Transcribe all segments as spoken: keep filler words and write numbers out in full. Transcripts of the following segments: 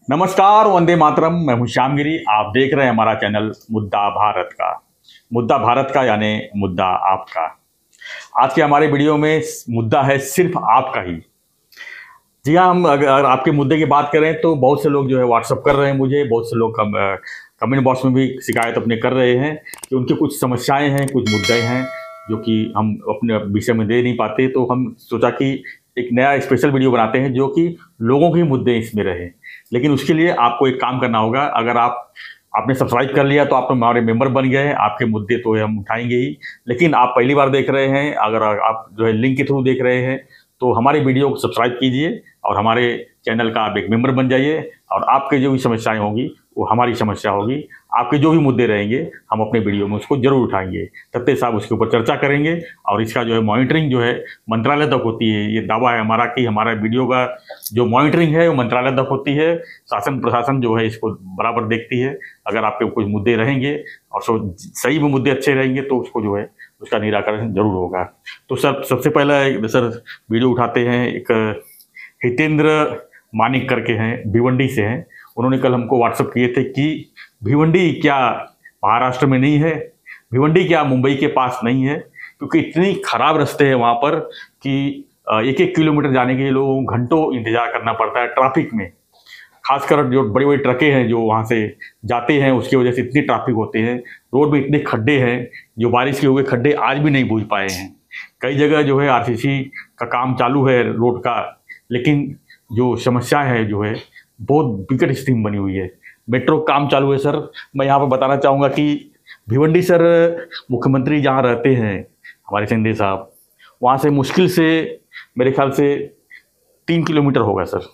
नमस्कार, वंदे मातरम। मैं हूं श्यामगिरी। आप देख रहे हैं हमारा चैनल मुद्दा भारत का। मुद्दा भारत का यानी मुद्दा आपका। आज के हमारे वीडियो में मुद्दा है सिर्फ आपका ही। जी हाँ, हम अगर आपके मुद्दे की बात करें तो बहुत से लोग जो है व्हाट्सअप कर रहे हैं मुझे, बहुत से लोग कम, कमेंट बॉक्स में भी शिकायत अपने कर रहे हैं कि उनकी कुछ समस्याएं हैं, कुछ मुद्दे हैं जो कि हम अपने विषय में दे नहीं पाते। तो हम सोचा कि एक नया स्पेशल वीडियो बनाते हैं जो कि लोगों के मुद्दे इसमें रहे। लेकिन उसके लिए आपको एक काम करना होगा। अगर आप आपने सब्सक्राइब कर लिया तो आप हमारे मेंबर बन गए हैं, आपके मुद्दे तो हम उठाएंगे ही। लेकिन आप पहली बार देख रहे हैं, अगर आप जो है लिंक के थ्रू देख रहे हैं तो हमारे वीडियो को सब्सक्राइब कीजिए और हमारे चैनल का आप एक मेंबर बन जाइए। और आपके जो भी समस्याएं होंगी वो हमारी समस्या होगी। आपके जो भी मुद्दे रहेंगे हम अपने वीडियो में उसको जरूर उठाएंगे, तत्ते साहब उसके ऊपर चर्चा करेंगे। और इसका जो है मॉनिटरिंग जो है मंत्रालय तक होती है। ये दावा है हमारा कि हमारा वीडियो का जो मॉनिटरिंग है वो मंत्रालय तक होती है। शासन प्रशासन जो है इसको बराबर देखती है। अगर आपके कुछ मुद्दे रहेंगे और सही में मुद्दे अच्छे रहेंगे तो उसको जो है उसका निराकरण जरूर होगा। तो सर, सबसे पहले सर वीडियो उठाते हैं। एक हितेंद्र मानिक करके हैं, भिवंडी से हैं। उन्होंने कल हमको व्हाट्सअप किए थे कि भिवंडी क्या महाराष्ट्र में नहीं है, भिवंडी क्या मुंबई के पास नहीं है, क्योंकि इतनी खराब रास्ते हैं वहाँ पर कि एक एक किलोमीटर जाने के लिए लोगों को घंटों इंतजार करना पड़ता है ट्रैफिक में। खासकर जो बड़ी बड़ी ट्रकें हैं जो वहाँ से जाते हैं उसकी वजह से इतनी ट्रैफिक होते हैं। रोड में इतने खड्डे हैं, जो बारिश के हुए खड्डे आज भी नहीं बूझ पाए हैं। कई जगह जो है आरसीसी का काम चालू है रोड का, लेकिन जो समस्या है जो है बहुत विकट स्थिति बनी हुई है। मेट्रो काम चालू है सर। मैं यहाँ पर बताना चाहूँगा कि भिवंडी सर मुख्यमंत्री जहाँ रहते हैं हमारे शिंदे साहब, वहाँ से मुश्किल से मेरे ख्याल से तीन किलोमीटर होगा सर।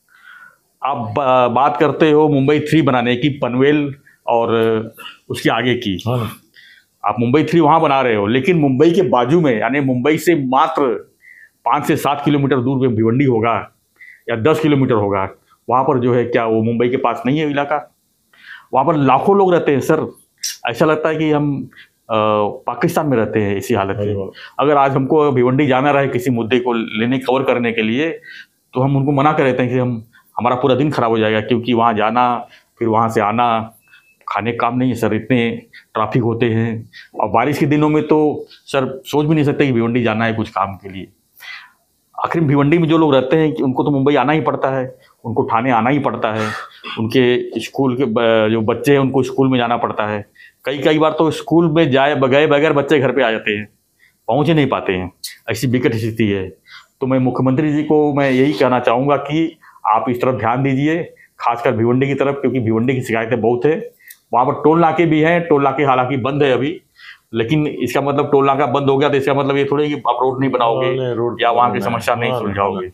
आप बात करते हो मुंबई थ्री बनाने की, पनवेल और उसके आगे की। हाँ। आप मुंबई थ्री वहाँ बना रहे हो, लेकिन मुंबई के बाजू में यानी मुंबई से मात्र पाँच से सात किलोमीटर दूर में भिवंडी होगा या दस किलोमीटर होगा। वहाँ पर जो है क्या वो मुंबई के पास नहीं है इलाका? वहाँ पर लाखों लोग रहते हैं सर। ऐसा लगता है कि हम आ, पाकिस्तान में रहते हैं इसी हालत में। अगर आज हमको भिवंडी जाना रहे किसी मुद्दे को लेने कवर करने के लिए तो हम उनको मना कर देते हैं कि हम हमारा पूरा दिन खराब हो जाएगा, क्योंकि वहाँ जाना फिर वहाँ से आना खाने का काम नहीं है सर। इतने ट्रैफिक होते हैं और बारिश के दिनों में तो सर सोच भी नहीं सकते कि भिवंडी जाना है कुछ काम के लिए। आखिर भिवंडी में जो लोग रहते हैं उनको तो मुंबई आना ही पड़ता है, उनको ठाणे आना ही पड़ता है। उनके स्कूल के जो बच्चे हैं उनको स्कूल में जाना पड़ता है। कई कई बार तो स्कूल में जाए बगैर बगैर बच्चे घर पे आ जाते हैं, पहुँच ही नहीं पाते हैं। ऐसी विकट स्थिति है। तो मैं मुख्यमंत्री जी को मैं यही कहना चाहूँगा कि आप इस तरफ ध्यान दीजिए, खासकर भिवंडी की तरफ, क्योंकि भिवंडी की शिकायतें बहुत है। वहाँ पर टोल नाके भी हैं। टोल नाके हालांकि बंद है अभी, लेकिन इसका मतलब टोल नाका बंद हो गया तो इसका मतलब ये थोड़ी कि आप रोड नहीं बनाओगे या वहाँ की समस्या नहीं सुलझाओगे।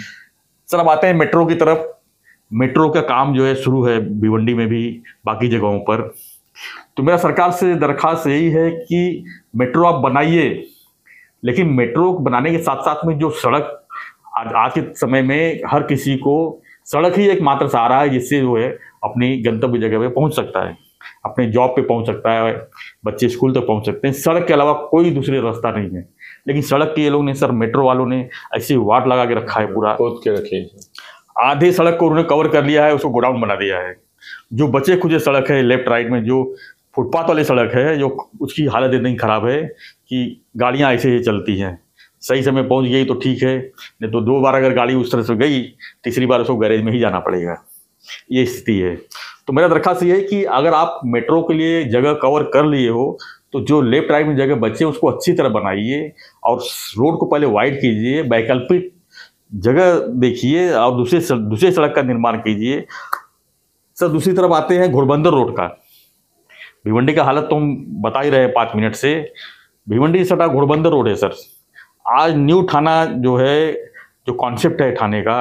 सर अब आते हैं मेट्रो की तरफ। मेट्रो का काम जो है शुरू है भिवंडी में भी, बाकी जगहों पर। तो मेरा सरकार से दरख्वास्त यही है कि मेट्रो आप बनाइए, लेकिन मेट्रो बनाने के साथ साथ में जो सड़क आज आज के समय में हर किसी को सड़क ही एक मात्र सहारा है जिससे जो है अपनी गंतव्य जगह पे पहुंच सकता है, अपने जॉब पे पहुंच सकता है, बच्चे स्कूल तक पहुंच सकते हैं। सड़क के अलावा कोई दूसरी रास्ता नहीं है। लेकिन सड़क के ये लोग ने सर, मेट्रो वालों ने ऐसी वाट लगा के रखा है, पूरा खोद के रखे। आधे सड़क को उन्होंने कवर कर लिया है, उसको गोडाउन बना दिया है। जो बचे खुचे सड़क है लेफ्ट राइट में, जो फुटपाथ वाली सड़क है, जो उसकी हालत इतनी खराब है कि गाड़ियाँ ऐसे ही चलती हैं। सही समय पहुंच गई तो ठीक है, नहीं तो दो बार अगर गाड़ी उस तरह से गई, तीसरी बार उसको गैरेज में ही जाना पड़ेगा। ये स्थिति है। तो मेरा दरख्वास्त ये है कि अगर आप मेट्रो के लिए जगह कवर कर लिए हो तो जो लेफ्ट राइट में जगह बचे उसको अच्छी तरह बनाइए और रोड को पहले वाइड कीजिए, वैकल्पिक जगह देखिए और दूसरे दूसरे सड़क का निर्माण कीजिए। सर दूसरी तरफ आते हैं घोड़बंदर रोड का। भिवंडी का हालत तो हम बता ही रहे हैं पाँच मिनट से। भिवंडी सटा घोड़बंदर रोड है सर। आज न्यू ठाणा जो है, जो कॉन्सेप्ट है ठाणे का,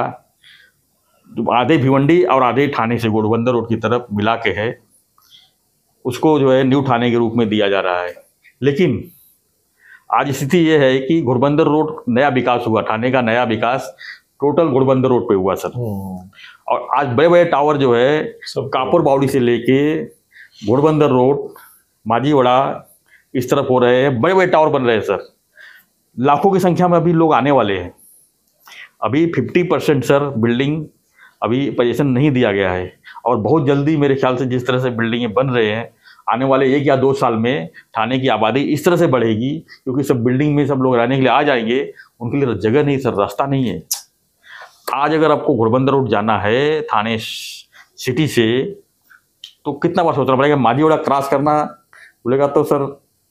आधे भिवंडी और आधे ठाणे से घोड़बंदर रोड की तरफ मिला के है, उसको जो है न्यू ठाणे के रूप में दिया जा रहा है। लेकिन आज स्थिति ये है कि घोड़बंदर रोड नया विकास हुआ, ठाणे का नया विकास टोटल घोड़बंदर रोड पे हुआ सर। और आज बड़े बड़े टावर जो है कापुर बावड़ी से लेके घोड़बंदर रोड, माझीवाड़ा इस तरफ हो रहे हैं, बड़े बड़े टावर बन रहे हैं सर। लाखों की संख्या में अभी लोग आने वाले हैं। अभी फिफ्टी परसेंट सर बिल्डिंग अभी पोजीशन नहीं दिया गया है। और बहुत जल्दी मेरे ख्याल से जिस तरह से बिल्डिंगें बन रहे हैं, आने वाले एक या दो साल में थाने की आबादी इस तरह से बढ़ेगी, क्योंकि सब बिल्डिंग में सब लोग रहने के लिए आ जाएंगे, उनके लिए जगह नहीं सर, रास्ता नहीं है। आज अगर आपको घोड़बंदर रोड जाना है थाने सिटी से, तो कितना बार सोचना पड़ेगा। माजीवाड़ा क्रॉस करना बोलेगा तो सर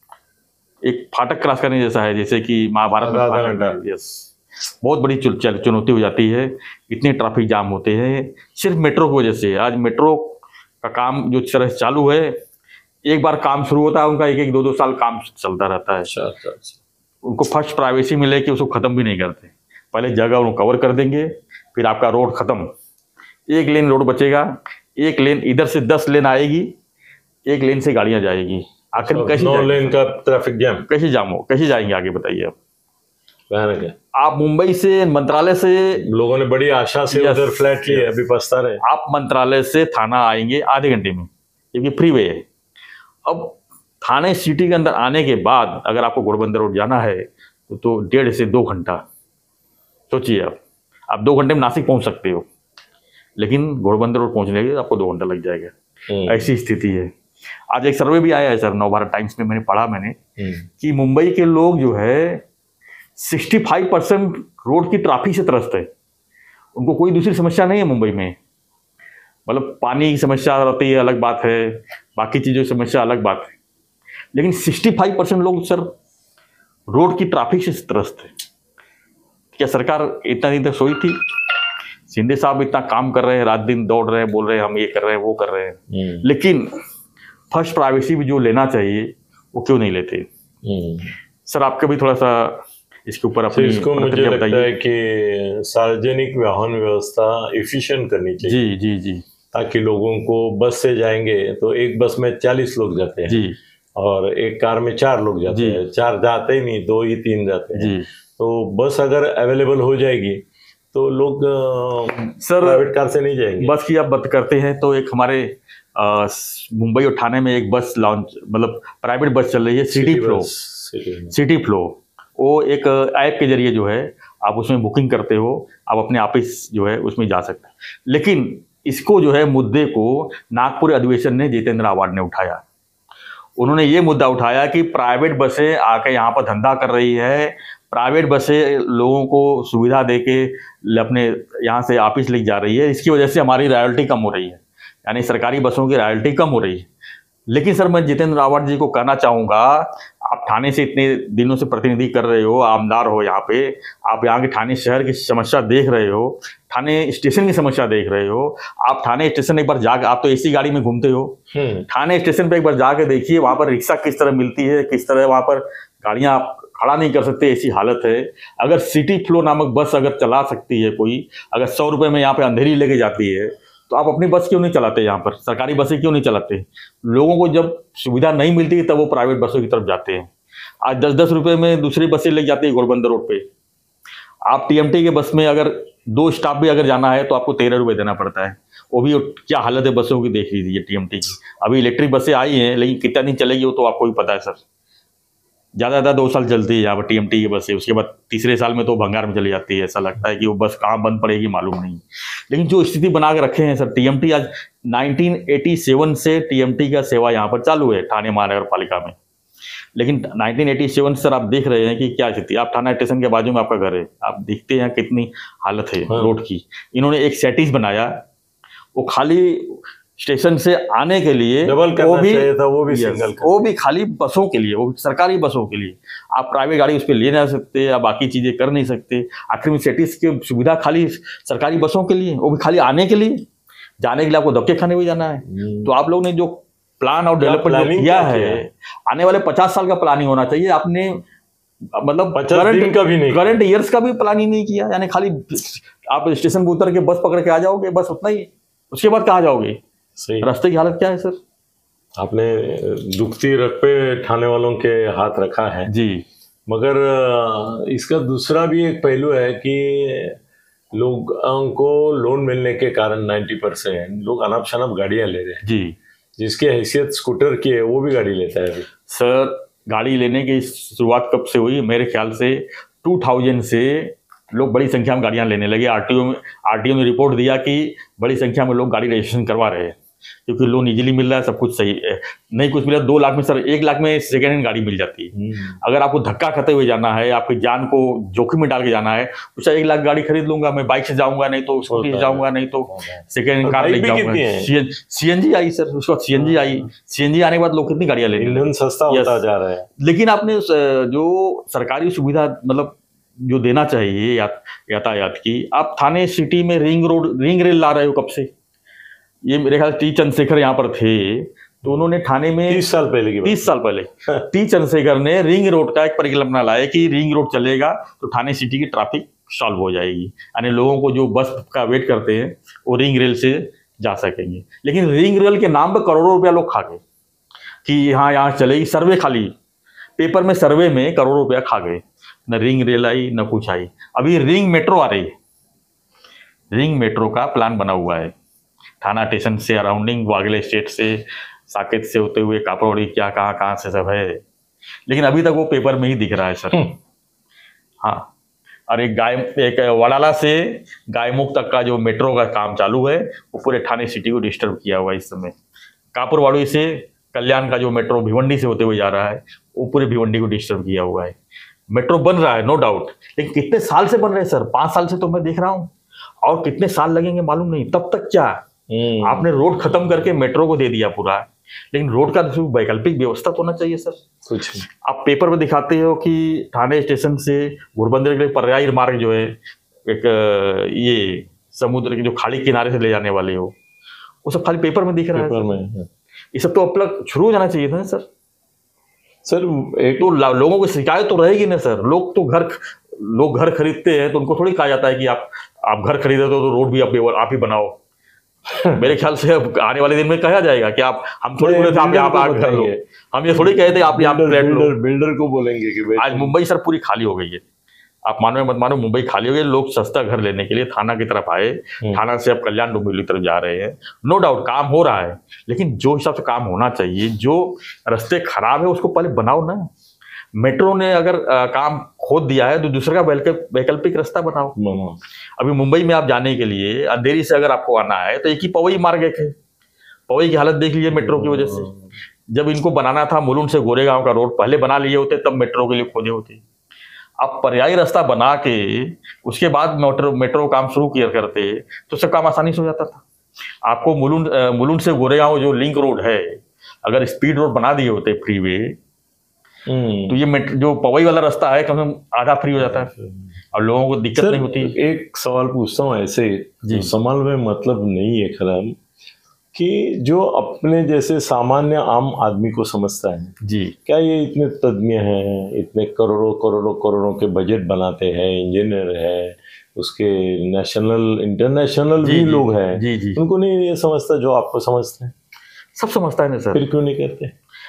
एक फाटक क्रॉस करने जैसा है, जैसे कि महाभारत में। यस, बहुत बड़ी चुनौती हो जाती है। इतने ट्रैफिक जाम होते हैं सिर्फ मेट्रो की वजह से। आज मेट्रो का काम जो तरह चालू है, एक बार काम शुरू होता है उनका एक एक दो दो साल काम चलता रहता है। अच्छा अच्छा अच्छा। उनको फर्स्ट प्राइवेसी मिले कि उसको ख़त्म भी नहीं करते। पहले जगह उनको कवर कर देंगे, फिर आपका रोड ख़त्म, एक लेन रोड बचेगा, एक लेन इधर से दस लेन आएगी, एक लेन से गाड़ियाँ जाएगी। आखिर में कैसे, नौ लेन का ट्रैफिक जैम, कैसे जाम हो, कैसे जाएंगे आगे बताइए आप। भयानक है। आप मुंबई से, मंत्रालय से, लोगों ने बड़ी आशा से उधर फ्लैट लिए, अभी पछता रहे। आप मंत्रालय से थाना आएंगे आधे घंटे में, क्योंकि फ्री वे है। अब थाने सिटी के अंदर आने के बाद अगर आपको घोड़बंदर रोड जाना है तो, तो डेढ़ से दो घंटा सोचिए आप। आप दो घंटे में नासिक पहुंच सकते हो, लेकिन घोड़बंदर रोड पहुंचने के आपको दो घंटा लग जाएगा। ऐसी स्थिति है। आज एक सर्वे भी आया है सर, नवभारत टाइम्स में मैंने पढ़ा मैंने कि मुंबई के लोग जो है पैंसठ परसेंट रोड की ट्रैफिक से त्रस्त है। उनको कोई दूसरी समस्या नहीं है मुंबई में। मतलब पानी की समस्या रहती है, अलग बात है, बाकी चीज़ों की समस्या अलग बात है, लेकिन पैंसठ परसेंट लोग सर रोड की ट्रैफिक से त्रस्त है। क्या सरकार इतना दिन तक सोई थी? शिंदे साहब इतना काम कर रहे हैं, रात दिन दौड़ रहे हैं, बोल रहे हैं हम ये कर रहे हैं वो कर रहे हैं, लेकिन फर्स्ट प्राइवेसी भी जो लेना चाहिए वो क्यों नहीं लेते? सर आपका भी थोड़ा सा इसके ऊपर अपनी, इसको मुझे लगता है कि सार्वजनिक वाहन व्यवस्था एफिशिएंट करनी चाहिए। जी जी जी। ताकि लोगों को, बस से जाएंगे तो एक बस में चालीस लोग जाते हैं जी, और एक कार में चार लोग जाते हैं, चार जाते ही नहीं, दो ही तीन जाते हैं जी। तो बस अगर अवेलेबल हो जाएगी तो लोग सर प्राइवेट कार से नहीं जाएंगे। बस की आप बात करते हैं तो एक हमारे मुंबई और ठाणे में एक बस लॉन्च, मतलब प्राइवेट बस चल रही है, सिटी फ्लो। सिटी फ्लो वो एक ऐप के जरिए जो है आप उसमें बुकिंग करते हो, आप अपने ऑफिस जो है उसमें जा सकते हैं। लेकिन इसको जो है मुद्दे को नागपुर अधिवेशन ने जितेंद्र आव्हाड ने उठाया। उन्होंने ये मुद्दा उठाया कि प्राइवेट बसें आके यहाँ पर धंधा कर रही है, प्राइवेट बसें लोगों को सुविधा देके अपने यहाँ से ऑफिस ले जा रही है, इसकी वजह से हमारी रॉयल्टी कम हो रही है, यानी सरकारी बसों की रॉयल्टी कम हो रही है। लेकिन सर मैं जितेंद्र आव्हाड जी को कहना चाहूँगा, आप थाने से इतने दिनों से प्रतिनिधि कर रहे हो, आमदार हो यहाँ पे, आप यहाँ के थाने शहर की समस्या देख रहे हो, थाने स्टेशन की समस्या देख रहे हो। आप थाने स्टेशन एक बार जाकर, आप तो एसी गाड़ी में घूमते हो, थाने स्टेशन पे एक बार जाके देखिए वहाँ पर रिक्शा किस तरह मिलती है, किस तरह वहाँ पर गाड़ियाँ आप खड़ा नहीं कर सकते, ऐसी हालत है। अगर सिटी फ्लो नामक बस अगर चला सकती है कोई, अगर सौ रुपये में यहाँ पे अंधेरी लेके जाती है, तो आप अपनी बस क्यों नहीं चलाते? यहाँ पर सरकारी बसें क्यों नहीं चलाते? लोगों को जब सुविधा नहीं मिलती तब वो प्राइवेट बसों की तरफ जाते हैं। आज दस दस रुपये में दूसरी बसें ले जाती है घोड़बंदर रोड पे। आप टीएमटी के बस में अगर दो स्टाफ भी अगर जाना है तो आपको तेरह रुपये देना पड़ता है। वो भी क्या हालत है बसों की देख लीजिए टीएमटी की। अभी इलेक्ट्रिक बसें आई हैं, लेकिन कितना दिन चलेगी वो तो आपको भी पता है सर। ज़्यादा ज़्यादा दो साल चलती है यहाँ पर टीएमटी की बसें, उसके बाद तीसरे साल में तो भंगार में चली जाती है। ऐसा लगता है कि वो बस कहाँ बंद पड़ेगी मालूम नहीं। लेकिन जो स्थिति बना के रखे हैं सर टीएमटी, आज नाइनटीन एटी सेवन से टीएमटी का सेवा यहाँ पर चालू है ठाणे महानगर पालिका में। लेकिन नाइनटीन एटी सेवन सर आप देख रहे हैं कि क्या स्थिति। आप थाना स्टेशन के बाजू में आपका घर है, आप देखते हैं कितनी हालत है रोड की। इन्होंने एक सेटिस बनाया, वो खाली स्टेशन से आने के लिए, डबल वो भी था, वो भी सिंगल, वो भी खाली बसों के लिए, वो भी सरकारी बसों के लिए। आप प्राइवेट गाड़ी उस पर ले नहीं सकते, या बाकी चीजें कर नहीं सकते। आखिर में सेटिस की सुविधा खाली सरकारी बसों के लिए, वो भी खाली आने के लिए, जाने के लिए आपको धक्के खाने भी जाना है। तो आप लोग ने जो प्लान और डेवलपमेंट किया है, आने वाले पचास साल का प्लानिंग होना चाहिए। आपने मतलब करंट का भी नहीं, करंट ईयर्स का भी प्लानिंग नहीं किया। यानी खाली आप स्टेशन पर उतर के बस पकड़ के आ जाओगे, बस उतना ही, उसके बाद कहाँ जाओगे? रास्ते की हालत क्या है सर? आपने दुखती रख पे ठाणे वालों के हाथ रखा है जी, मगर इसका दूसरा भी एक पहलू है कि लोगों को लोन मिलने के कारण नब्बे परसेंट लोग अनाप शनाप गाड़ियां ले रहे हैं जी। जिसकी हैसियत स्कूटर की है वो भी गाड़ी लेता है अभी। सर गाड़ी लेने की शुरुआत कब से हुई? मेरे ख्याल से दो हज़ार से लोग बड़ी संख्या में गाड़ियां लेने लगे। आरटीओ में आरटीओ ने रिपोर्ट दिया कि बड़ी संख्या में लोग गाड़ी रजिस्ट्रेशन करवा रहे हैं, क्योंकि लोन इजीली मिल रहा है, सब कुछ सही है। नहीं कुछ मिला दो लाख में सर, एक लाख में सेकेंड हैंड गाड़ी मिल जाती है। अगर आपको धक्का खाते हुए जाना है, आपकी जान को जोखिम में डाल के जाना है, तो एक लाख गाड़ी खरीद लूंगा मैं, बाइक से जाऊंगा, नहीं तो स्कूटी से जाऊंगा, नहीं तो सेकेंड हैंड कार ले जाऊंगा। सीएनजी आई सर, उसके बाद सीएनजी आई, सीएनजी आने के बाद लोग कितनी गाड़ियां ले, ईंधन सस्ता होता जा रहा है। लेकिन आपने जो सरकारी सुविधा मतलब जो देना चाहिए या, यातायात की, आप थाने सिटी में रिंग रोड रिंग रेल ला रहे हो कब से? ये मेरे ख्याल टी चंद्रशेखर यहाँ पर थे तो उन्होंने थाने में तीस साल पहले की तीस साल पहले टी चंद्रशेखर ने रिंग रोड का एक परिकल्पना लाया कि रिंग रोड चलेगा तो थाने सिटी की ट्रैफिक सॉल्व हो जाएगी, यानी लोगों को जो बस का वेट करते हैं वो रिंग रेल से जा सकेंगे। लेकिन रिंग रेल के नाम पर करोड़ों रुपया लोग खा गए कि हाँ यहाँ चलेगी, सर्वे खाली पेपर में सर्वे में करोड़ों रुपया खा गए, न रिंग रेल आई न कुछ आई। अभी रिंग मेट्रो आ रही है, रिंग मेट्रो का प्लान बना हुआ है, थाना स्टेशन से अराउंडिंग वागले स्टेट से साकेत से होते हुए कापड़ौड़ी क्या कहाँ कहाँ से सब है, लेकिन अभी तक वो पेपर में ही दिख रहा है सर। हाँ, और एक गाय एक वडाला से गायमुख तक का जो मेट्रो का काम चालू है वो पूरे ठाणे सिटी को डिस्टर्ब किया हुआ है इस समय। कापुरवाड़ी से कल्याण का जो मेट्रो भिवंडी से होते हुए जा रहा है वो पूरे भिवंडी को डिस्टर्ब किया हुआ है। मेट्रो बन रहा है नो डाउट, लेकिन कितने साल से बन रहे हैं सर? पाँच साल से तो मैं देख रहा हूँ, और कितने साल लगेंगे मालूम नहीं। तब तक क्या आपने रोड खत्म करके मेट्रो को दे दिया पूरा, लेकिन रोड का वैकल्पिक व्यवस्था तो होना चाहिए सर। कुछ आप पेपर में दिखाते हो कि ठाणे स्टेशन से घोड़बंदर के लिए पर्यायी मार्ग जो है एक ये समुद्र के जो खाड़ी किनारे से ले जाने वाले हो, वो सब खाली पेपर में दिख रहा पेपर है में। ये सब तो अब तक शुरू हो जाना चाहिए था सर। सर एक तो लोगों को शिकायत तो रहेगी ना सर। लोग तो घर लोग घर खरीदते हैं तो उनको थोड़ी कहा जाता है कि आप आप घर खरीदे तो, तो रोड भी आप, आप ही बनाओ। मेरे ख्याल से अब आने वाले दिन में कहा जाएगा कि आप हम थोड़ी बोले थे आप यहाँ पर घर लो, हम ये थोड़ी कहते आप यहाँ फ्लैट लो। बिल्डर को बोलेंगे कि आज मुंबई सर पूरी खाली हो गई है, आप मानो मत मानो मुंबई खाली हो गई। लोग सस्ता घर लेने के लिए थाना की तरफ आए, थाना से अब कल्याण डोंबिवली की तरफ जा रहे हैं। नो डाउट काम हो रहा है, लेकिन जो हिसाब से काम होना चाहिए, जो रास्ते खराब है उसको पहले बनाओ ना। मेट्रो ने अगर आ, काम खोद दिया है तो दूसरे का वैकल्पिक रास्ता बनाओ। अभी मुंबई में आप जाने के लिए अंधेरी से अगर आपको आना है तो एक ही पवई मार्ग है। पवई की हालत देख लीजिए मेट्रो की वजह से। जब इनको बनाना था मुलुंड से गोरेगांव का रोड पहले बना लिए होते तब मेट्रो के लिए खोदे होते। अब पर्यायी रास्ता बना के उसके बाद मेट्रो मेट्रो काम शुरू किया करते तो सब काम आसानी से हो जाता था। आपको मुलुंड मुलुंड से गोरेगांव जो लिंक रोड है, अगर स्पीड रोड बना दिए होते फ्रीवे, तो ये जो पवई वाला रास्ता है कम से कम आधा फ्री हो जाता है और लोगों को दिक्कत नहीं होती। एक सवाल पूछता हूँ ऐसे, जो सवाल में मतलब नहीं है खराब, कि जो अपने जैसे सामान्य आम आदमी को समझता है जी, क्या ये इतने तज्ञ हैं, इतने करोड़ों करोड़ों करोड़ों के बजट बनाते हैं, इंजीनियर है, उसके नेशनल इंटरनेशनल भी लोग हैं, जी जी, उनको नहीं ये समझता जो आपको समझते हैं? सब समझता है ना सर। फिर क्यों नहीं करते?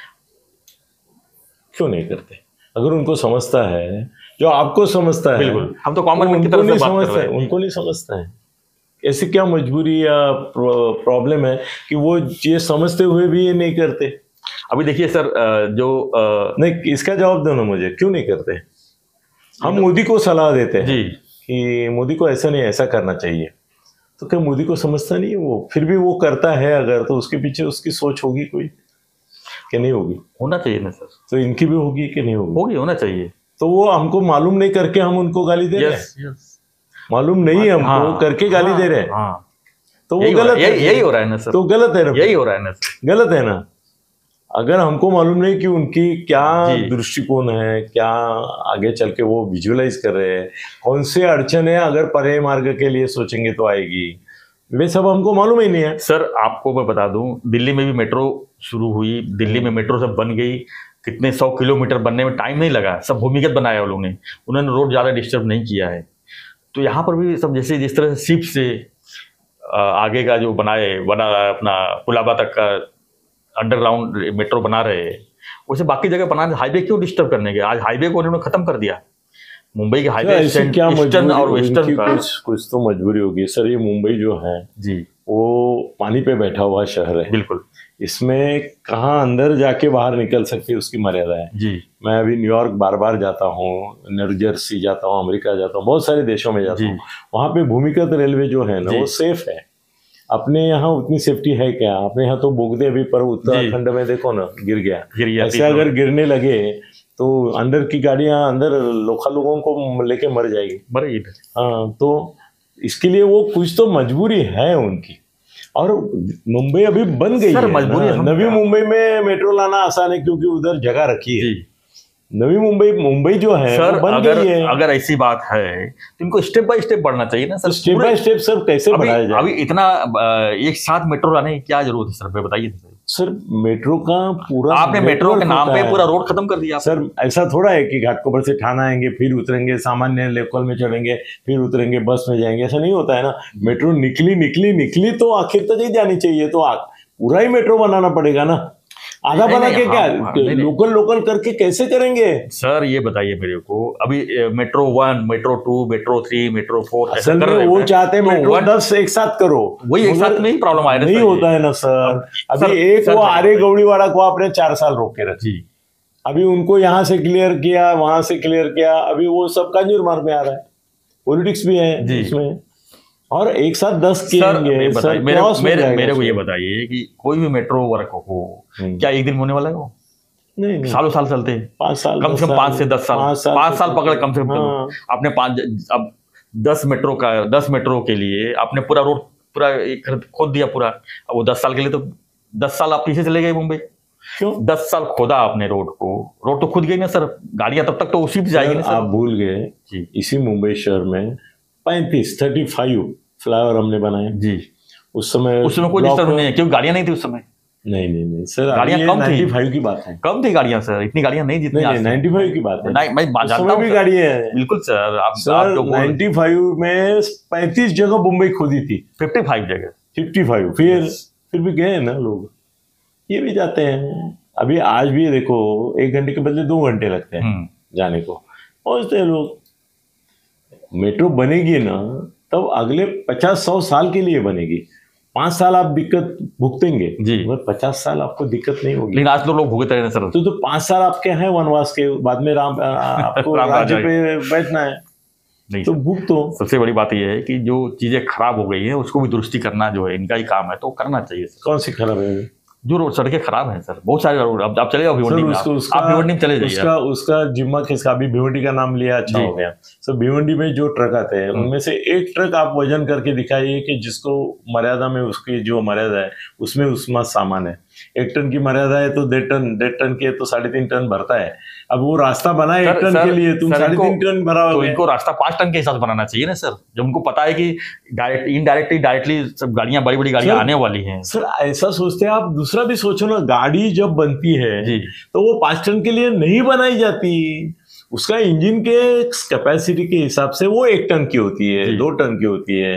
क्यों नहीं करते? अगर उनको समझता है जो आपको समझता है, बिल्कुल हम तो कॉमन मैन की उनको तरफ नहीं से बात कर समझता रहे है, हैं। उनको नहीं समझता है। ऐसी क्या मजबूरी या प्रॉब्लम है कि वो ये समझते हुए भी ये नहीं करते? अभी देखिए सर, जो नहीं, इसका जवाब दो ना मुझे, क्यों नहीं करते? हम मोदी को सलाह देते हैं जी कि मोदी को ऐसा नहीं ऐसा करना चाहिए, तो क्या मोदी को समझता नहीं है वो? फिर भी वो करता है अगर, तो उसके पीछे उसकी सोच होगी कोई कि नहीं होगी? होना चाहिए ना सर। तो इनकी भी होगी कि नहीं होगी? होगी, होना चाहिए। तो वो हमको मालूम नहीं करके हम उनको गाली दे रहे हैं, मालूम नहीं है हमको हाँ, करके गाली हाँ, दे रहे हैं, हाँ, तो वो गलत है। यही हो रहा है ना सर। तो गलत है ना, यही हो रहा है ना सर, गलत है ना। अगर हमको मालूम नहीं कि उनकी क्या दृष्टिकोण है, क्या आगे चल के वो विजुअलाइज कर रहे हैं, कौन से अड़चन है, अगर पर्यायी मार्ग के लिए सोचेंगे तो आएगी, वे सब हमको मालूम ही नहीं है। सर आपको मैं बता दूं, दिल्ली में भी मेट्रो शुरू हुई, दिल्ली में मेट्रो सब बन गई, कितने सौ किलोमीटर बनने में टाइम नहीं लगा, सब भूमिगत बनाया उन लोगों ने, उन्होंने रोड ज़्यादा डिस्टर्ब नहीं किया है। तो यहाँ पर भी सब जैसे जिस तरह से शिप से आगे का जो बनाए बना अपना कुलाबा तक का अंडरग्राउंड मेट्रो बना रहे हैं, वैसे बाकी जगह बनाने, हाईवे क्यों डिस्टर्ब करने के? आज हाईवे को उन्होंने खत्म कर दिया। मुंबई के हाईवे ईस्टर्न और वेस्टर्न का कुछ कुछ तो मजबूरी होगी सर। ये मुंबई जो है जी, वो पानी पे बैठा हुआ शहर है, बिल्कुल। इसमें कहाँ अंदर जाके बाहर निकल सकती है उसकी मर्यादा है जी। मैं अभी न्यूयॉर्क बार बार जाता हूँ, न्यू जर्सी जाता हूँ, अमेरिका जाता हूँ, बहुत सारे देशों में जाता हूँ। वहाँ पे भूमिगत रेलवे जो है ना वो सेफ है। अपने यहाँ उतनी सेफ्टी है क्या? अपने यहाँ तो बोगदे अभी पर उत्तराखंड में देखो ना गिर गया, ऐसे अगर गिरने लगे तो अंदर की गाड़ियां अंदर लोकल लोगों को लेके मर जाएगी मरेगी। हाँ, तो इसके लिए वो कुछ तो मजबूरी है उनकी। और मुंबई अभी बन गई है मजबूरी। नवी मुंबई में मेट्रो लाना आसान है क्योंकि उधर जगह रखी है। नवी मुंबई मुंबई जो है सर, बन अगर, गई है। अगर ऐसी बात है तो इनको स्टेप बाय स्टेप बढ़ना चाहिए ना sir. Step by step sir कैसे बढ़ाया जाए? अभी इतना एक साथ मेट्रो लाने की क्या जरूरत है सर, बताइए सर। मेट्रो का पूरा आपने मेट्रो के नाम पे पूरा रोड खत्म कर दिया सर। ऐसा थोड़ा है कि घाटकोपर से ठाणा आएंगे फिर उतरेंगे, सामान्य लोकल में चढ़ेंगे फिर उतरेंगे, बस में जाएंगे, ऐसा नहीं होता है ना। मेट्रो निकली निकली निकली तो आखिर तक ही जानी चाहिए, तो पूरा ही मेट्रो बनाना पड़ेगा ना। आधा बना के क्या लोकल लोकल करके कैसे करेंगे सर? ये बताइए मेरे को। अभी metro one, metro two, metro three, metro four, असल में वो चाहते हैं मेट्रो दस एक साथ करो, वही एक साथ नहीं प्रॉब्लम आया नहीं होता है ना सर। अभी एक वो आरे गौड़ी वाला को आपने चार साल रोक के रखी, अभी उनको यहाँ से क्लियर किया वहां से क्लियर किया, अभी वो सब कांजूर मार में आ रहा है, पॉलिटिक्स भी है इसमें। और एक साथ दस किएंगे सर, सर मेरे, मेरे, मेरे को ये बताइए कि कोई भी मेट्रो वर्क हो क्या एक दिन होने वाला है? वो नहीं, नहीं। सालों साल चलते हैं, पाँच साल कम से कम पाँच से दस साल पाँच साल पकड़ कम से कम। आपने पाँच अब दस मेट्रो का दस मेट्रो के लिए आपने पूरा रोड पूरा खोद दिया पूरा। अब वो दस साल के लिए तो दस साल आप पीछे चले गए मुंबई। क्यों? दस साल खोदा आपने रोड को, रोड तो खुद गई ना सर, गाड़ियां तब तक तो उसी पे जाएगी ना सर। आप भूल गए इसी मुंबई शहर में पैंतीस थर्टी फाइव फ्लाईओवर हमने बनाए जी। उस समय उस समय कोई डिस्टर्ब नहीं है क्योंकि गाड़ियां नहीं थी उस समय। नहीं नहीं नहीं सर, गाड़ियां कम थी, पचानवे की बात है, कम थी गाड़ियां सर, इतनी गाड़ियां नहीं जितनी आज। पचानवे की बात है, मैं जानता हूं भी गाड़ी है बिल्कुल सर। आप सर पचानवे में पैंतीस जगह मुंबई खोदी थी, पचपन जगह पचपन फिर फिर भी गए ना लोग, ये भी जाते हैं। अभी आज भी देखो एक घंटे के बदले दो घंटे लगते हैं जाने को, पहुंचते हैं लोग। मेट्रो बनेगी ना तब अगले पचास सौ साल के लिए बनेगी। पांच साल आप दिक्कत भुगतेंगे जी, पचास साल आपको दिक्कत नहीं होगी। लेकिन आज तो लोग भुगते रहे सर। तो, तो पांच साल आपके हैं वनवास के, बाद में राम आपको राज्य पे बैठना है, नहीं तो भुगतो। सबसे बड़ी बात यह है कि जो चीजें खराब हो गई है उसको भी दुरुस्ती करना जो है इनका ही काम है, तो करना चाहिए। कौन सी खराब है? जो रोड सड़कें खराब हैं सर, बहुत सारे रोड। अब आप चले जाओ भिवंडी में, आप भिवंडी में चले जाइए। उसका उसका जिम्मा किसका? अभी भिवंडी का नाम लिया, अच्छा हो गया। सर भिवंडी में जो ट्रक आते हैं उनमें से एक ट्रक आप वजन करके दिखाइए कि जिसको मर्यादा में, उसकी जो मर्यादा है उसमें उसमें सामान है। एक टन की मर्यादा है तो डेढ़ टन डेढ़ टन के तो साढ़े तीन टन भरता है। अब वो रास्ता बना है एक टन के लिए, तुम साढ़े तीन टन भरा, तो इनको रास्ता पांच टन के हिसाब से बनाना चाहिए ना सर, जब उनको पता है कि डायरेक्ट इनडायरेक्टली डायरेक्टली सब गाड़ियां बड़ी बड़ी गाड़ियां आने वाली हैं। सर ऐसा सोचते हैं आप। दूसरा भी सोचो ना, गाड़ी जब बनती है तो वो पांच टन के लिए नहीं बनाई जाती, उसका इंजन के कैपेसिटी के हिसाब से वो एक टन की होती है, दो टन की होती है।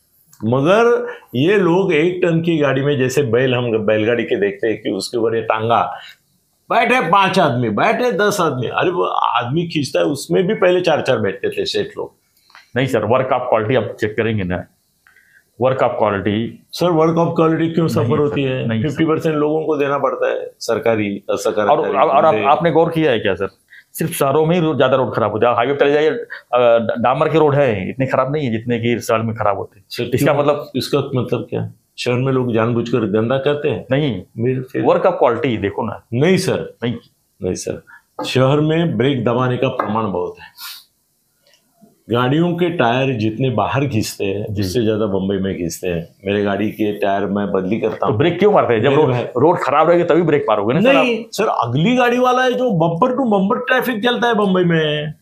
मगर ये लोग एक टन की गाड़ी में, जैसे बैल, हम बैलगाड़ी के देखते हैं कि उसके ऊपर ये टांगा, बैठे पांच आदमी, बैठे दस आदमी, अरे वो आदमी खींचता है, उसमें भी पहले चार चार बैठते थे सेठ लोग। नहीं सर, वर्क ऑफ क्वालिटी आप चेक करेंगे ना, work of quality. Sir work of quality क्यों सफर होती है? फिफ्टी परसेंट लोगों को देना पड़ता है सरकारी असरकारी। और, और आप, आपने गौर किया है क्या सर, सिर्फ शहरों में ही ज्यादा रोड खराब होता है। हाईवे पर चले जाइए, डामर के रोड है, इतने खराब नहीं है जितने की शहर में खराब होते हैं। इसका मतलब इसका मतलब क्या? शहर में लोग जानबूझकर गंदा करते हैं? नहीं, वर्क ऑफ क्वालिटी देखो ना। नहीं सर, नहीं नहीं सर, शहर में ब्रेक दबाने का प्रमाण बहुत है। गाड़ियों के टायर जितने बाहर खींचते हैं जिससे ज्यादा बम्बई में खींचते हैं। मेरे गाड़ी के टायर मैं बदली करता हूँ। तो ब्रेक क्यों मारते हैं? जब रोड, रोड खराब रहेगी तभी ब्रेक मारोगे ना? नहीं सर, अगली गाड़ी वाला है जो बम्पर टू बम्पर ट्रैफिक चलता है बम्बई में।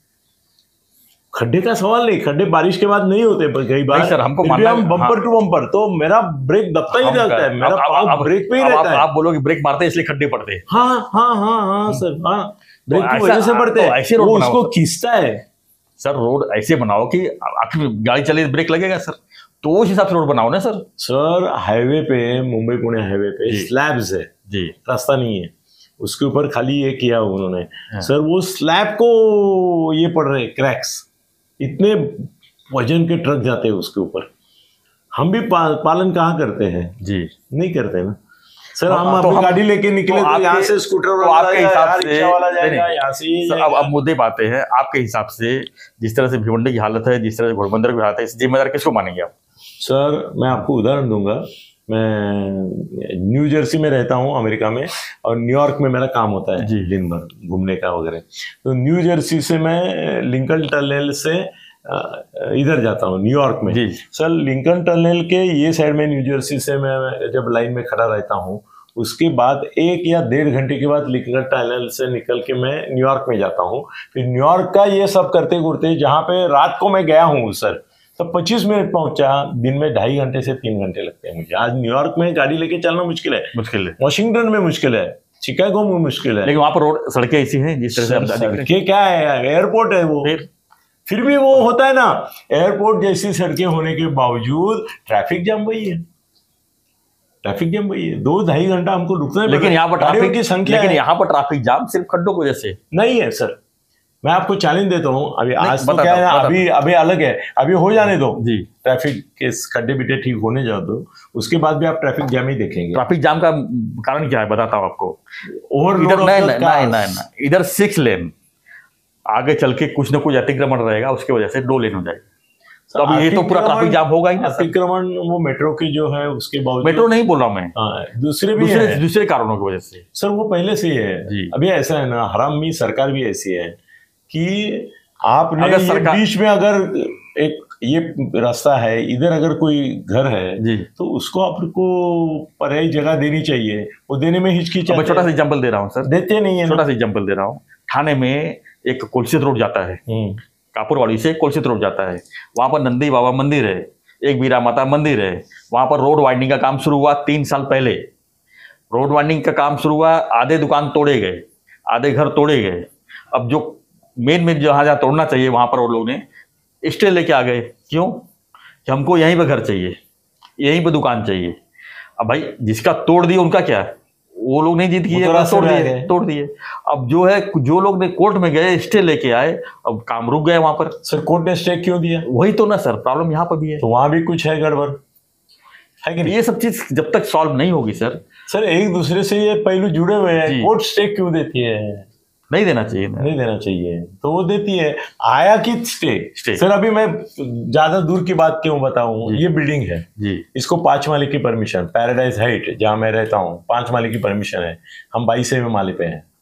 खड्डे का सवाल नहीं, खड्डे बारिश के बाद नहीं होते पर कई बार सर, हमको मानना हम बम्पर टू बम्पर, तो मेरा ब्रेक दबता ही रहता है, मेरा पाँव ब्रेक पे ही रहता है। आप बोलोगे ब्रेक मारते हैं इसलिए खड्डे पड़ते हैं। हाँ हाँ हाँ हाँ सर, हाँ ब्रेक की वजह से पड़ते हैं, वो उसको खींचता है। सर रोड ऐसे बनाओ कि आखिर गाड़ी चले ब्रेक लगेगा सर, तो उस हिसाब से रोड बनाओ ना सर। सर हाईवे पे, मुंबई पुणे हाईवे पे स्लैब्स है जी, रास्ता नहीं है, उसके ऊपर खाली ये किया उन्होंने। हाँ। सर वो स्लैब को ये पड़ रहे क्रैक्स, इतने वजन के ट्रक जाते हैं उसके ऊपर। हम भी पा, पालन कहाँ करते हैं जी? नहीं करते ना। सर हम अपनी तो गाड़ी लेके निकले तो यहाँ से स्कूटर तो आपके हिसाब से वाला जाएगा यहाँ से। अब अब मुद्दे पे आते हैं, आपके हिसाब से जिस तरह से भिवंडी की हालत है, जिस तरह से घोड़बंदर की हालत है, इस जिम्मेदार किसको मानेंगे आप? सर मैं आपको उदाहरण दूंगा, मैं न्यू जर्सी में रहता हूँ अमेरिका में, और न्यूयॉर्क में मेरा काम होता है दिन भर घूमने का वगैरह। तो न्यू जर्सी से मैं लिंकन टनल से इधर जाता हूँ न्यूयॉर्क में। सर लिंकन टनल के ये साइड में न्यू जर्सी से मैं जब लाइन में खड़ा रहता हूँ, उसके बाद एक या डेढ़ घंटे के बाद लिंकन टनल से निकल के मैं न्यूयॉर्क में जाता हूँ। फिर न्यूयॉर्क का ये सब करते करते जहाँ पे रात को मैं गया हूँ सर, तब पच्चीस मिनट पहुंचा, दिन में ढाई घंटे से तीन घंटे लगते हैं मुझे। आज न्यूयॉर्क में गाड़ी लेके चलना मुश्किल है, मुश्किल है। वॉशिंगटन में मुश्किल है, शिकागो में मुश्किल है, लेकिन वहां पर रोड सड़कें ऐसी हैं जिस तरह से सड़कें क्या है, एयरपोर्ट है वो। फिर फिर भी वो होता है ना, एयरपोर्ट जैसी सड़कें होने के बावजूद ट्रैफिक जाम वही है, ट्रैफिक जाम वही है, दो ढाई घंटा हमको रुकना है। लेकिन यहाँ पर ट्रैफिक की संख्या, लेकिन यहाँ पर ट्रैफिक जाम सिर्फ खड्डों की वजह से नहीं है सर। मैं आपको चैलेंज देता हूँ, अभी आज तो क्या है ना, अभी अभी अलग है, अभी हो जाने दो जी, ट्रैफिक के खड्डे बिड्डे ठीक होने जाओ दो, उसके बाद भी आप ट्रैफिक जाम ही देखेंगे। ट्रैफिक जाम का कारण क्या है बताता हूँ आपको। और इधर नहीं नहीं नहीं इधर सिक्स लेन, आगे चल के कुछ ना कुछ अतिक्रमण रहेगा, उसकी वजह से दो लेन हो जाएगा। तो अभी ये तो पूरा ट्रैफिक जाम होगा ही ना। अतिक्रमण वो मेट्रो की जो है उसके बावजूद, मेट्रो नहीं बोल रहा हूँ मैं, दूसरे भी दूसरे दूसरे कारणों की वजह से सर, वो पहले से ही है। अभी ऐसा है ना, हरामी सरकार भी ऐसी है कि आपने ये बीच में अगर एक ये रास्ता है, इधर अगर कोई घर है जी, तो उसको आपको पर्यायी जगह देनी चाहिए, वो देने में हिचकिचाते। मैं छोटा सा एग्जांपल दे रहा हूँ सर, देते नहीं है। छोटा सा एग्जांपल दे रहा हूँ, थाने में एक कोलसित रोड जाता है, कापुरवाड़ी से कोलसित रोड जाता है, वहां पर नंदी बाबा मंदिर है, एक बीरा माता मंदिर है, वहां पर रोड वाइडनिंग का काम शुरू हुआ तीन साल पहले। रोड वाइडनिंग का काम शुरू हुआ, आधे दुकान तोड़े गए, आधे घर तोड़े गए। अब जो मेन मेन जहाँ जहाँ तोड़ना चाहिए वहां पर वो लोग ने स्टे लेके आ गए। क्यों? कि हमको यहीं पे घर चाहिए, यहीं पे दुकान चाहिए। अब भाई जिसका तोड़ दिए उनका क्या है, वो लोग नहीं जीत किए, तोड़ दिए तोड़ दिए। अब जो है, जो लोग ने कोर्ट में गए, स्टे लेके आए, अब काम रुक गए वहां पर। सर कोर्ट ने स्टे क्यों दिया? वही तो ना सर, प्रॉब्लम यहाँ पर भी है। तो वहां भी कुछ है गड़बड़ है कि नहीं? ये सब चीज जब तक सॉल्व नहीं होगी सर सर एक दूसरे से ये पहलू जुड़े हुए हैं। कोर्ट स्टे क्यों देती है? नहीं देना चाहिए ना। नहीं देना चाहिए, तो वो देती है। आया कि स्टे, स्टे। सर अभी मैं ज्यादा दूर की बात क्यों बताऊं, ये बिल्डिंग है जी, इसको पांच माले की परमिशन, पैराडाइज हाइट जहां मैं रहता हूं, पांच माले की परमिशन है। हम बाईसवें माले पे हैं,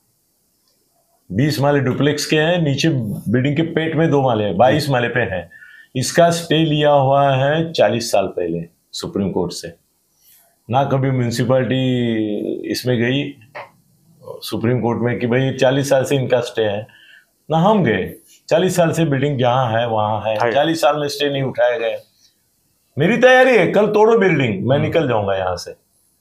बीस माले डुप्लेक्स के हैं, नीचे बिल्डिंग के पेट में दो माले हैं, बाईस माले पे हैं। इसका स्टे लिया हुआ है चालीस साल पहले सुप्रीम कोर्ट से। ना कभी म्यूनिसिपैलिटी इसमें गई सुप्रीम कोर्ट में कि भाई चालीस साल से इनका स्टे है, ना हम गए। चालीस साल से बिल्डिंग जहां है वहां है, चालीस साल में स्टे नहीं उठाया गया। मेरी तैयारी है, कल तोड़ो बिल्डिंग, मैं निकल जाऊंगा यहाँ से,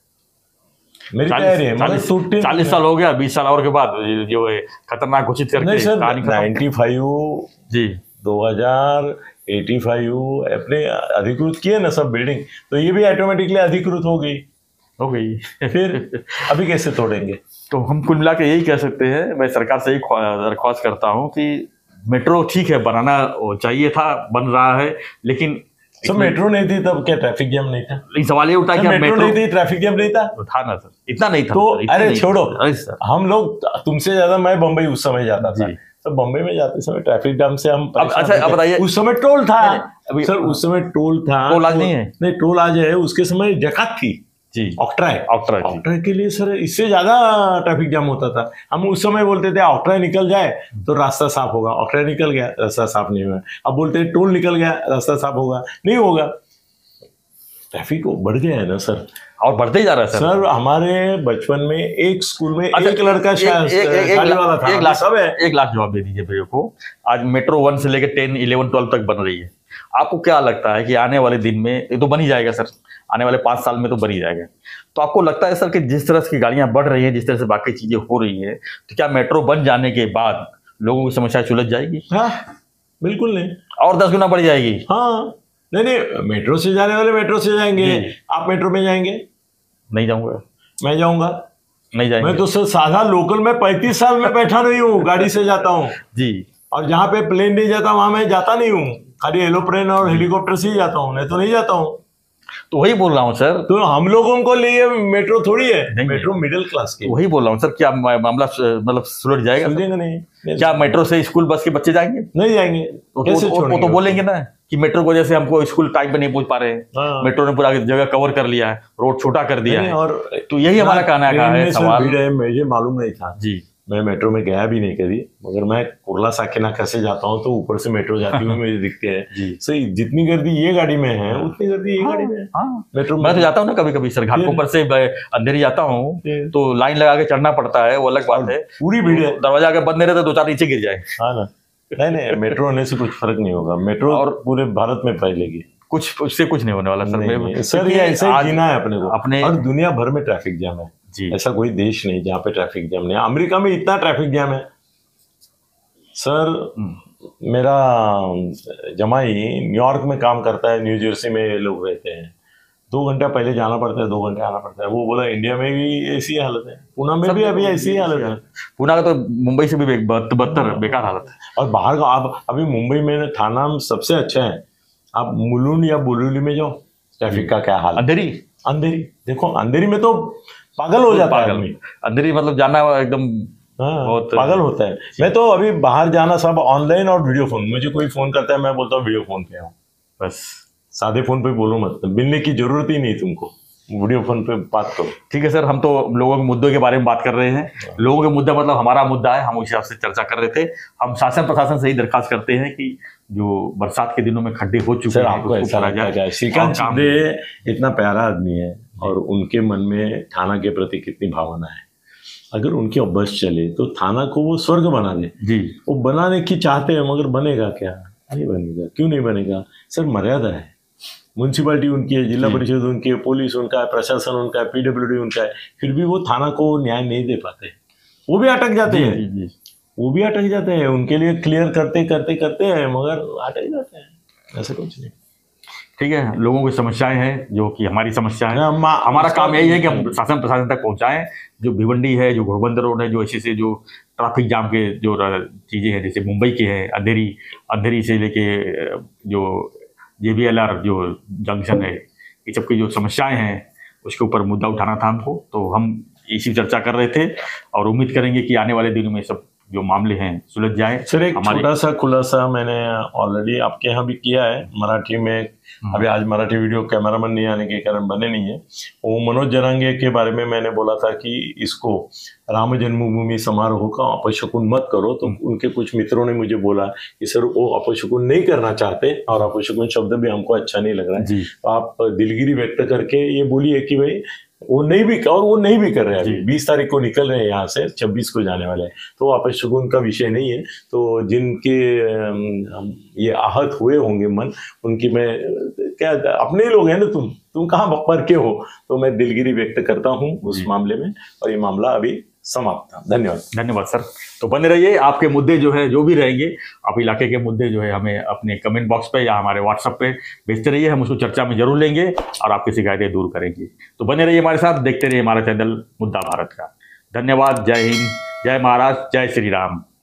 मेरी तैयारी है। मतलब चालीस साल हो गया, बीस साल और के बाद जो है खतरनाक घोषित करके। नहीं सर, नाइन्टी फाइव जी दो हजार एटी फाइव अपने अधिकृत किए ना सब बिल्डिंग, तो ये भी ऑटोमेटिकली अधिकृत हो गई हो गई फिर अभी कैसे तोड़ेंगे? तो हम कुल मिला के यही कह सकते हैं, मैं सरकार से यही दरख्वास्त करता हूं कि मेट्रो ठीक है, बनाना चाहिए था, बन रहा है, लेकिन सर मेट्रो नहीं थी तब क्या ट्रैफिक जैम नहीं था? लेकिन सवाल ये उठा कि मेट्रो नहीं थी, ट्रैफिक जैम नहीं था? था ना सर, इतना नहीं था तो अरे छोड़ो, हम लोग तुमसे ज्यादा मैं बम्बई उस समय जाता था, तो बम्बई में जाते समय ट्रैफिक जाम से हम अच्छा अब बताइए, उस समय टोल था सर, उस समय टोल था, टोल आज नहीं है। नहीं टोल आज है, उसके समय जकात थी जी, ऑक्ट्राय ऑक्ट्राय ऑक्ट्राय के लिए सर इससे ज्यादा ट्रैफिक जाम होता था। हम उस समय बोलते थे ऑक्ट्राय निकल जाए तो रास्ता साफ होगा, ऑक्ट्राय निकल गया रास्ता साफ नहीं हुआ। अब बोलते हैं टोल निकल गया रास्ता साफ होगा, नहीं होगा। ट्रैफिक बढ़ गया है ना सर, और बढ़ते ही जा रहा है सर। सर हमारे बचपन में एक स्कूल में अच्छा, एक लड़का शादी वाला था, एक लाख सब है, एक लाख जवाब दे दीजिए मेरे को। आज मेट्रो वन से लेकर टेन इलेवन ट्वेल्व तक बन रही है। आपको क्या लगता है कि आने वाले दिन में ये तो बन ही जाएगा सर, आने वाले पाँच साल में तो बन ही जाएगा। तो आपको लगता है सर कि जिस तरह की गाड़ियां बढ़ रही हैं, जिस तरह से बाकी चीजें हो रही है, तो क्या मेट्रो बन जाने के बाद लोगों की समस्या सुलझ जाएगी? हाँ बिल्कुल नहीं, और दस गुना बढ़ जाएगी। हाँ नहीं नहीं, मेट्रो से जाने वाले मेट्रो से जाएंगे, आप मेट्रो में जाएंगे? नहीं जाऊंगा। मैं जाऊंगा? नहीं जाएंगे। मैं तो सर साधा लोकल में पैंतीस साल में बैठा नहीं हूँ, गाड़ी से जाता हूँ जी, और जहाँ पे प्लेन नहीं जाता वहां मैं जाता नहीं हूँ, खाली एरोप्लेन और हेलीकॉप्टर से ही जाता हूँ, नहीं तो नहीं जाता हूँ। तो वही बोल रहा हूँ सर, तो हम लोगों को लिए मेट्रो थोड़ी है, मेट्रो मिडिल क्लास की। वही बोल रहा हूँ सर, क्या मामला मतलब सुलझ जाएगा? सुलझेगा नहीं। क्या मेट्रो से स्कूल बस के बच्चे जाएंगे? नहीं जाएंगे। तो, तो, तो, तो बोलेंगे ना कि मेट्रो की वजह से हमको स्कूल टाइम पे नहीं पहुंच पा रहे हैं। हाँ। मेट्रो ने पूरा जगह कवर कर लिया है, रोड छोटा कर दिया है। और तो यही हमारा कहना है। सवाल मुझे मालूम नहीं था जी, मैं मेट्रो में गया भी नहीं कभी, मगर मैं कुर्ला साकेनाका से जाता हूँ तो ऊपर से मेट्रो जाती हुई मुझे दिखते हैं। सही, जितनी गर्दी ये गाड़ी में है उतनी गर्दी ये गाड़ी में। हाँ, मेट्रो मैं तो जाता हूँ ना कभी कभी सर, घाट ऊपर से अंधेरी जाता हूँ तो लाइन लगा के चढ़ना पड़ता है, वो अलग बात है। पूरी भीड़ है, दरवाजा अगर बंद नहीं रहता दो चार नीचे गिर जाए। हाँ ना, नहीं नहीं, मेट्रो होने से कुछ फर्क नहीं होगा, मेट्रो और पूरे भारत में फैलेगी, कुछ उससे कुछ नहीं होने वाला सर। नहीं, सर ये ऐसा ही जीना है अपने को अपने, और दुनिया भर में ट्रैफिक जाम है जी, ऐसा कोई देश नहीं जहाँ पे ट्रैफिक जाम नहीं। अमेरिका में इतना ट्रैफिक जाम है सर। मेरा जमाई न्यूयॉर्क में काम करता है, न्यू जर्सी में लोग रहते हैं, दो घंटा पहले जाना पड़ता है, दो घंटे आना पड़ता है। वो बोला इंडिया में भी ऐसी हालत है, पुणे में भी अभी ऐसी हालत है। पुणे का तो मुंबई से भी बदतर बेकार हालत है। और बाहर का आप अभी मुंबई में थाना सबसे अच्छा है, आप मुलुंड या बुलुंडी में जाओ, ट्रैफिक का क्या हाल। अंधेरी अंधेरी देखो, अंधेरी में तो पागल हो जाता है आदमी। अंधेरी मतलब जाना एकदम बहुत पागल होता है। मैं तो अभी बाहर जाना सब ऑनलाइन और वीडियो फोन, मुझे कोई फोन करता है मैं बोलता हूँ वीडियो फोन पे आओ, बस सादे फोन पे बोलो मत, मिलने की जरूरत ही नहीं तुमको, वीडियो फोन पे बात करो। ठीक है सर, हम तो लोगों के मुद्दों के बारे में बात कर रहे हैं, लोगों के मुद्दा मतलब हमारा मुद्दा है, हम उस हिसाब से चर्चा कर रहे थे। हम शासन प्रशासन से ही दरखास्त करते हैं कि जो बरसात के दिनों में खड्डे हो चुके हैं आपको ऐसा लगा जाए। श्रीकांत शिंदे इतना प्यारा आदमी है और उनके मन में थाना के प्रति कितनी भावना है, अगर उनकी बस चले तो थाना को वो स्वर्ग बना दे जी। वो बनाने की चाहते हैं मगर बनेगा क्या? नहीं बनेगा। क्यों नहीं बनेगा सर? मर्यादा है, म्यूनसिपालिटी उनकी है, जिला परिषद उनकी है, पुलिस उनका है, प्रशासन उनका है, पीडब्ल्यूडी उनका है, फिर भी वो थाना को न्याय नहीं दे पाते, वो भी अटक जाते हैं, वो भी अटक जाते हैं, उनके लिए क्लियर करते करते करते हैं मगर अटक जाते हैं, ऐसा कुछ नहीं। ठीक है, लोगों की समस्याएं हैं जो कि हमारी समस्या है, हमारा काम यही है कि हम शासन प्रशासन तक पहुंचाएं। जो भिवंडी है, जो घोड़बंदर रोड है, जो ऐसे से जो ट्रैफिक जाम के जो चीज़ें हैं, जैसे मुंबई के हैं अंधेरी, अंधेरी से लेके जो जे बी एल आर जो जंक्शन है, ये सब की जो समस्याएं हैं उसके ऊपर मुद्दा उठाना था हमको, तो हम इसी चर्चा कर रहे थे और उम्मीद करेंगे कि आने वाले दिनों में सब जो मामले हैं सुलझ जाए। सर एक छोटा सा खुलासा मैंने ऑलरेडी आपके यहाँ भी किया है मराठी में, अभी आज मराठी वीडियो कैमरामैन नहीं आने के कारण बने नहीं है। वो मनोज जरांगे के बारे में मैंने बोला था कि इसको राम जन्मभूमि समारोह का अपशकुन मत करो, तो उनके कुछ मित्रों ने मुझे बोला कि सर वो अपशकुन नहीं करना चाहते और अपशकुन शब्द भी हमको अच्छा नहीं लग रहा है, तो आप दिलगिरी व्यक्त करके ये बोलिए कि भाई वो नहीं भी, और वो नहीं भी कर रहे हैं। अभी बीस तारीख को निकल रहे हैं यहाँ से, छब्बीस को जाने वाले हैं, तो अपशकुन का विषय नहीं है। तो जिनके ये आहत हुए होंगे मन, उनकी मैं क्या, अपने ही लोग हैं ना, तुम तुम कहाँ पर के हो, तो मैं दिलगिरी व्यक्त करता हूँ उस मामले में, और ये मामला अभी समाप्त था। धन्यवाद। धन्यवाद सर। तो बने रहिए, आपके मुद्दे जो है जो भी रहेंगे, आप इलाके के मुद्दे जो है हमें अपने कमेंट बॉक्स पे या हमारे व्हाट्सएप पे भेजते रहिए, हम उसको चर्चा में जरूर लेंगे और आपकी शिकायतें दूर करेंगे। तो बने रहिए हमारे साथ, देखते रहिए हमारा चैनल मुद्दा भारत का। धन्यवाद। जय हिंद, जय महाराज, जय श्री राम।